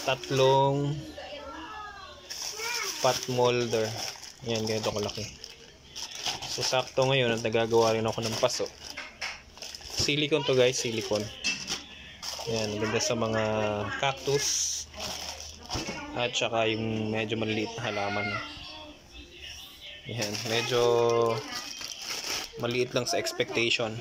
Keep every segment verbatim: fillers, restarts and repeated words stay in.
tatlong pot molder. Yan, ganito kalaki. So sakto ngayon at nagagawa rin ako ng paso. Silicone to guys, silicone. Yan, ganda sa mga cactus at saka yung medyo maliliit na halaman. Yan, medyo maliit lang sa expectation.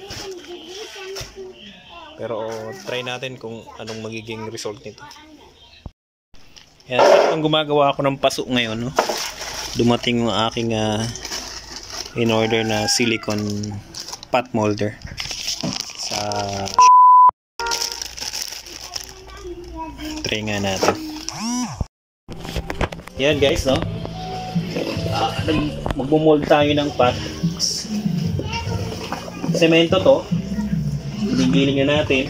Pero try natin kung anong magiging result nito. Yan, saktong gumagawa ako ng paso ngayon, no? Dumating yung aking uh, in order na silicone pot molder sa try nga natin. Yan guys, no? Uh, magmo-mold tayo ng pot. Semento to. Ginigiling na natin.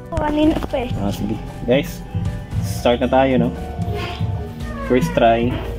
Ah, sige. Guys, start na tayo, no? First try.